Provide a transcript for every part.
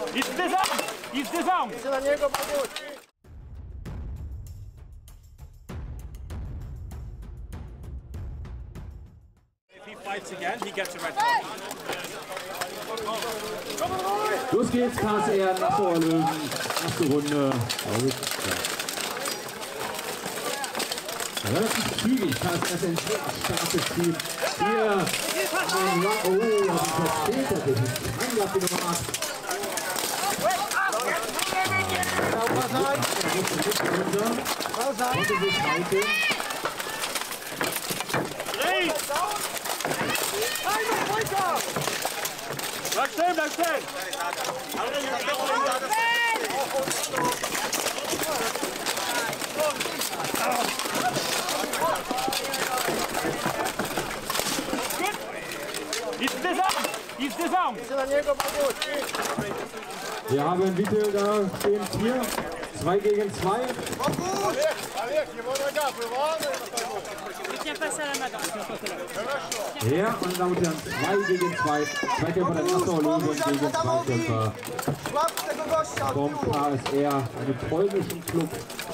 Idź dysam! Idź na niego, Buhurt! If he fights again, he gets a red card. Los geht's, KSR, Nassauer Lowen, erste Runde. Relativ zügig, KSR ist ein sehr starkes Team. Hier ein Run, oh, versteht er sich. Einlauf die Nummer 8. Konnte sich halten. Bleib stehen, bleib stehen! Idź dysam! Idź na niego, Buhurt! Wir haben wie viel da stehen? 4. 2 gegen 2. Ja, meine Damen und Herren, 2 gegen 2. Zweikämpfer der Nassauer Lowen gegen Zweikämpfer vom KSR, einem polnischen Club.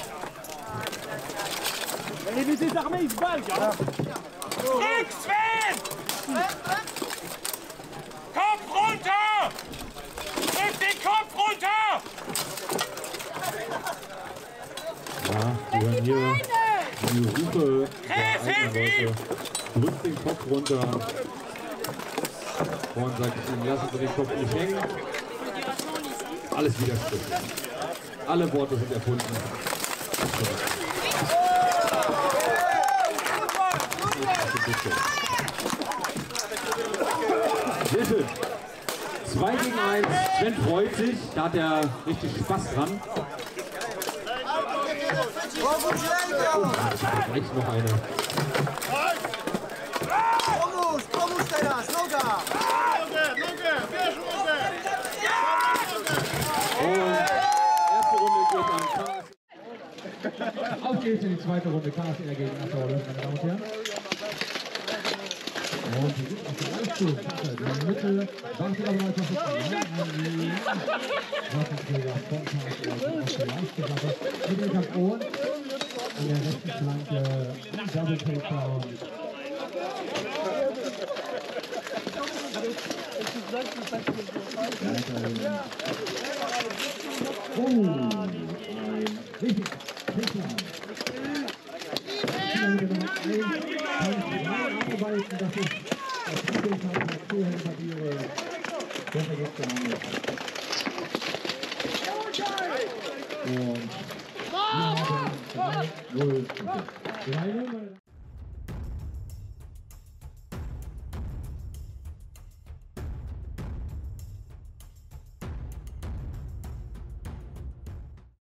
Nix, Sven! Kopf runter! Nimm den Kopf runter! Ja, wir hören hier die Rufe der eigenen Leute. Drückt den Kopf runter. Vorhin sagt ich, lassen Sie den Kopf nicht hängen. Alles widerspricht. Alle Worte sind erfunden. Sehr schön. 2 gegen 1. Sven freut sich. Da hat er richtig Spaß dran. Vielleicht noch eine. Pomóż teraz, noga! Und erste Runde geht an KSR. Auf geht's in die zweite Runde. KSR gegen Nassauer Lowen, meine Damen und Herren. Und die sind auf der Leistung. In der Mitte. Wartet aber mal, was ist Waffenträger von KSR auf der Leistungssache. Mit dem Kapon. An der rechten Flanke. Double Takedown. Oh, ein richtig Takedown. Arbeiten, das ist das Mittelfeld der Zuhältertiere. Besser geht's gar nicht. Und wir haben 3-0.